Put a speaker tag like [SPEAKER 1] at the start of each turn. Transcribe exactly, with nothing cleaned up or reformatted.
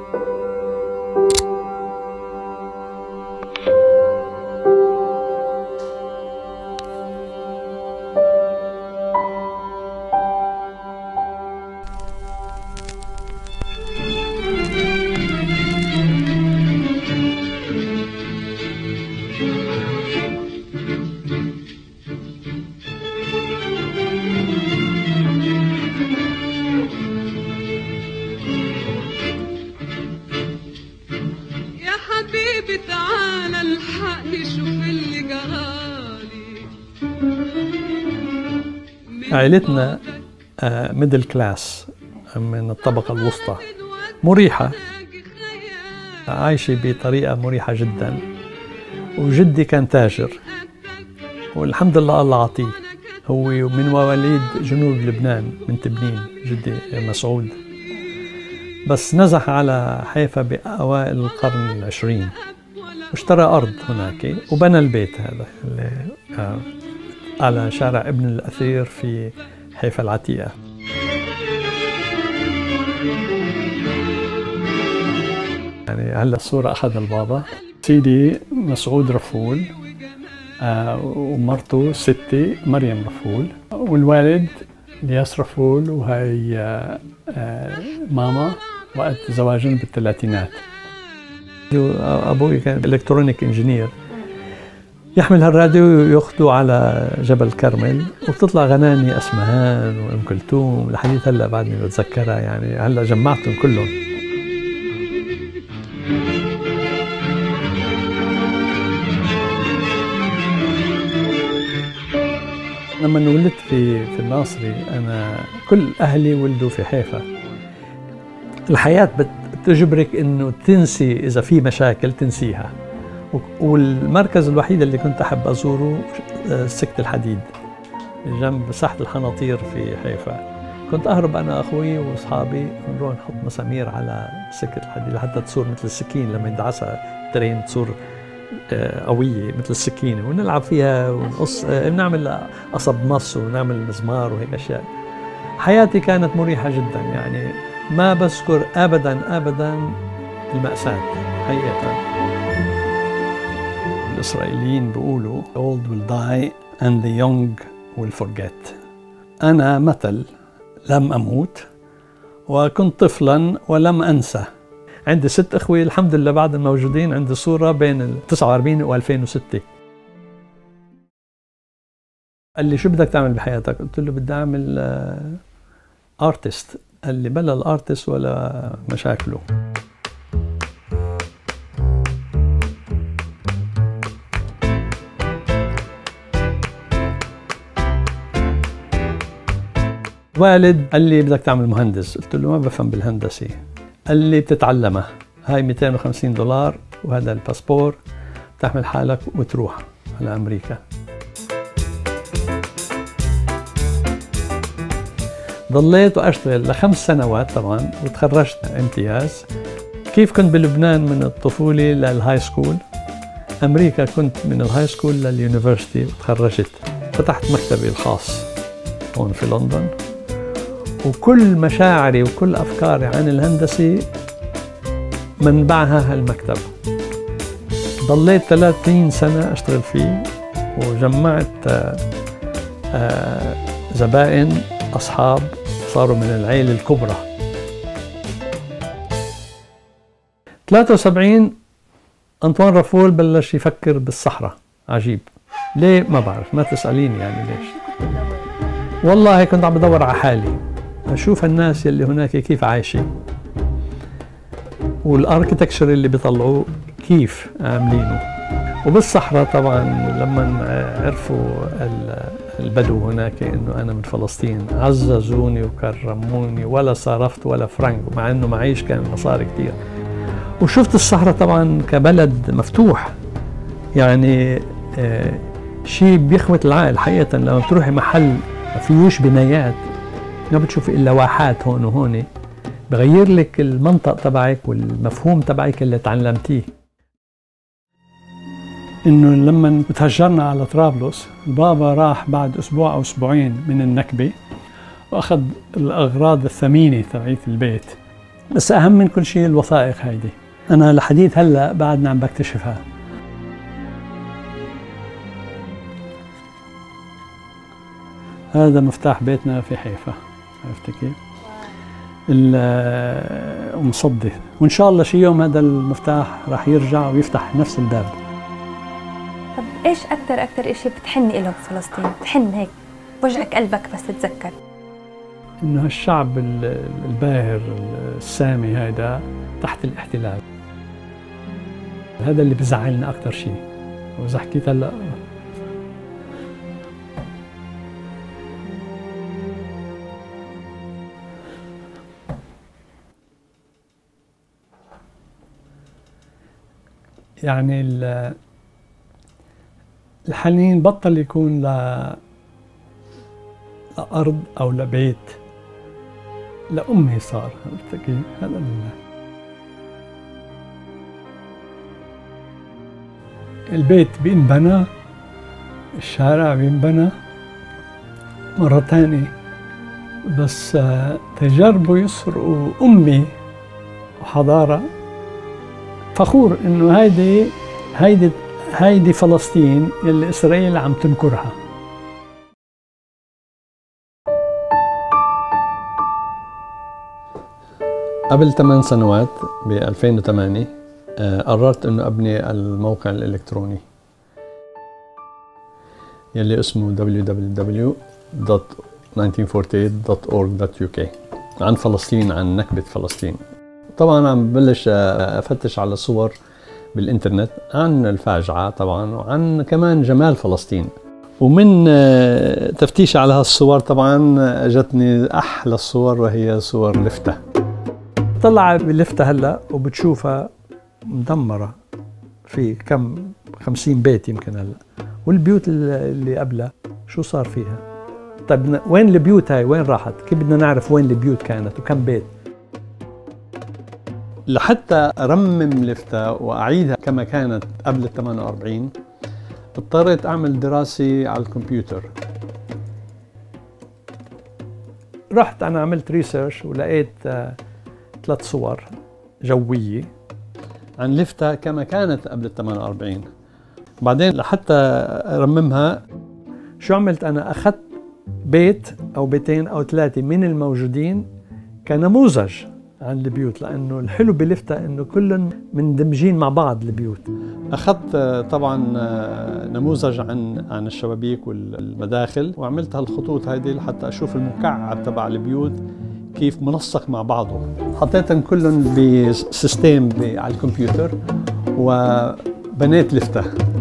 [SPEAKER 1] تعالى الحقني شوف اللي جرالي.
[SPEAKER 2] عائلتنا ميدل كلاس من الطبقة الوسطى، مريحة، عايشة بطريقة مريحة جدا. وجدي كان تاجر والحمد لله الله عطيه، هو من مواليد جنوب لبنان من تبنين، جدي مسعود، بس نزح على حيفا بأوائل القرن العشرين واشترى أرض هناك وبنى البيت هذا اللي على شارع ابن الأثير في حيفا العتيقة. يعني هلا الصورة أخذها البابا. سيدي مسعود رفول آه ومرته ستي مريم رفول، والوالد الياس رفول، وهي آه آه ماما وقت زواجهم بالثلاثينات. أبوي كان إلكترونيك إنجينير، يحمل هالراديو وياخده على جبل كرمل وبتطلع غناني أسمهان وأم كلثوم لحديث هلا بعدني بتذكرها، يعني هلا جمعتهم كلهم. لما ولدت في في الناصري أنا كل أهلي ولدوا في حيفا. الحياة بتجبرك إنه تنسي إذا في مشاكل تنسيها، والمركز الوحيد اللي كنت أحب أزوره سكة الحديد جنب ساحة الحناطير في حيفا. كنت أهرب أنا أخوي وأصحابي ونروح نحط مسامير على سكة الحديد لحتى تصير مثل السكين، لما يندعسها ترين تصير قوية مثل السكينة، ونلعب فيها ونقص، نعمل قصب نص ونعمل مزمار وهيك أشياء. حياتي كانت مريحة جدا، يعني ما بذكر أبدا أبدا المأساة حقيقة. الإسرائيليين بيقولوا the old will die and the young will forget. أنا مثل لم أموت وكنت طفلا ولم أنسى. عندي ست أخوة الحمد لله بعد الموجودين، عندي صورة بين ال تسعة وأربعين و ألفين وستة. قال لي شو بدك تعمل بحياتك؟ قلت له بدي أعمل آرتست. قال لي بلا الآرتست ولا مشاكله. والد قال لي بدك تعمل مهندس. قلت له ما بفهم بالهندسة. قال لي بتتعلمها، هاي مئتين وخمسين دولار وهذا الباسبور، بتحمل حالك وتروح على أمريكا. ضليت وأشتغل لخمس سنوات طبعا وتخرجت امتياز. كيف كنت بلبنان من الطفولة للهاي سكول، أمريكا كنت من الهاي سكول لليونيفرسيتي وتخرجت. فتحت مكتبي الخاص هون في لندن، وكل مشاعري وكل أفكاري عن الهندسة منبعها هالمكتب. ضليت ثلاثين سنة أشتغل فيه وجمعت زبائن أصحاب صاروا من العيلة الكبرى. ثلاثة وسبعين أنطوان رافول بلش يفكر بالصحراء. عجيب ليه ما بعرف، ما تسأليني يعني ليش. والله كنت عم بدور على حالي، أشوف الناس اللي هناك كيف عايشة والاركتكشر اللي بيطلعوه كيف عاملينه. وبالصحراء طبعا لما عرفوا البدو هناك انه انا من فلسطين عززوني وكرموني، ولا صرفت ولا فرنك، مع انه معيش كان مصاري كثير. وشفت الصحراء طبعا كبلد مفتوح، يعني شيء بيخوت العقل حقيقة. لما بتروحي محل ما فيهوش بنايات، ما بتشوفي الا واحات هون وهون، بغير لك المنطق تبعك والمفهوم تبعك اللي تعلمتيه. انه لما تهجرنا على طرابلس، البابا راح بعد اسبوع او اسبوعين من النكبه واخذ الاغراض الثمينه تبعت البيت بس أهم من كل شيء الوثائق هيدي، أنا لحديت هلأ بعدنا عم بكتشفها. هذا مفتاح بيتنا في حيفا، عرفت كيف؟ ومصدي، وإن شاء الله شي يوم هذا المفتاح راح يرجع ويفتح نفس الباب.
[SPEAKER 3] طب إيش أكثر أكثر إشي بتحن إله بفلسطين؟ بتحن هيك بوجعك قلبك بس تتذكر؟
[SPEAKER 2] إنه هالشعب الباهر السامي هذا تحت الاحتلال، هذا اللي بزعلنا أكثر شيء. وإذا حكيت هلا يعني الحنين بطل يكون ل لأرض أو لبيت، لأمي صار. عرفت كيف؟ هذا البيت بينبنى، الشارع بينبنى مرة تانية، بس تجربوا يسرقوا أمي وحضارة. فخور إنه هيدي هيدي هيدي فلسطين يلي إسرائيل عم تنكرها. قبل ثمان سنوات ب ألفين وثمانية قررت إنه أبني الموقع الإلكتروني يلي اسمه دبليو دبليو دبليو دوت ألف وتسعمية وأربعة وأربعين دوت أورج دوت يو كي عن فلسطين، عن نكبة فلسطين. طبعا عم ببلش أفتش على صور بالإنترنت عن الفاجعة طبعا، وعن كمان جمال فلسطين. ومن تفتيش على هالصور طبعا اجتني أحلى الصور، وهي صور لفتا. طلع بلفتا هلا وبتشوفها مدمرة في كم خمسين بيت يمكن هلا، والبيوت اللي قبلها شو صار فيها؟ طيب وين البيوت هاي؟ وين راحت؟ كيف بدنا نعرف وين البيوت كانت وكم بيت؟ لحتى أرمم لفتا وأعيدها كما كانت قبل ال ثمانية وأربعين اضطريت أعمل دراسة على الكمبيوتر. رحت أنا عملت ريسيرش ولقيت ثلاث صور جوية عن لفتا كما كانت قبل ال ثمانية وأربعين. بعدين لحتى أرممها شو عملت أنا؟ أخذت بيت أو بيتين أو ثلاثة من الموجودين كنموذج عن البيوت، لأنه الحلو بلفتا إنه كلهم مندمجين مع بعض البيوت. أخذت طبعا نموذج عن عن الشبابيك والمداخل، وعملت هالخطوط هذه لحتى أشوف المكعب تبع البيوت كيف منسق مع بعضه. حطيتهم كلهم بسيستم على الكمبيوتر وبنيت لفتا.